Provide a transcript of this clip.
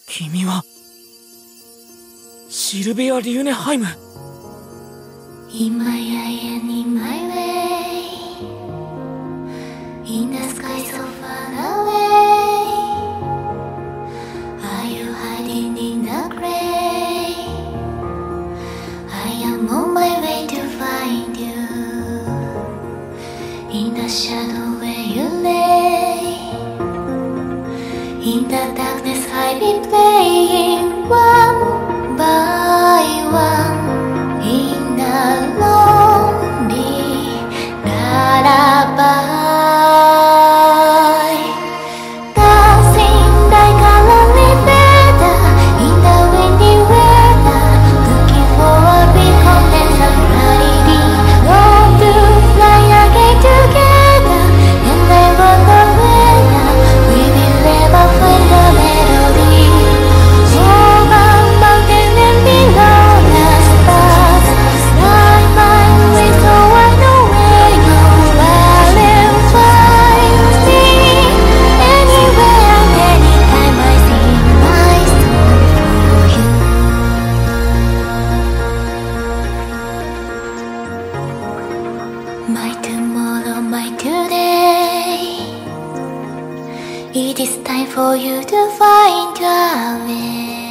君はシルベア・リューネハイム。 In my eye and in my way, in the sky so far away, are you hiding in the gray? I am on my way to find you, in the shadow where you lay, in the darkness I've been playing one by one. In a lonely lullaby, dancing like a lonely feather in the windy weather, looking for a recompense of clarity. Want to fly again together, and I wonder whether we will ever find the melody. Over mountain and below the stars, ride my way so I know where you are and find me anywhere and anytime I sing my song for you. My tomorrow, my today, it is time for you to find your way.